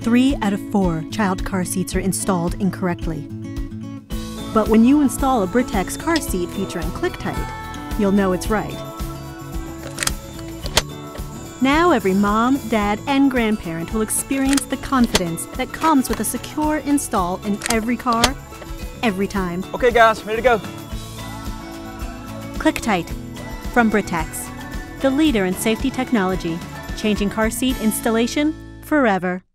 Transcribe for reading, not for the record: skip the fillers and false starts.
3 out of 4 child car seats are installed incorrectly. But when you install a Britax car seat featuring ClickTight, you'll know it's right. Now every mom, dad, and grandparent will experience the confidence that comes with a secure install in every car, every time. Okay guys, ready to go. ClickTight from Britax, the leader in safety technology, changing car seat installation forever.